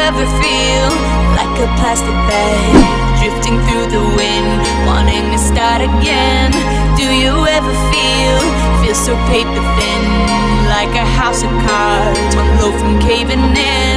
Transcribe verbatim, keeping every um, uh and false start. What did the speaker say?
ever feel like a plastic bag drifting through the wind, wanting to start again? Do you ever feel, feel so paper thin, like a house of cards, one low from caving in?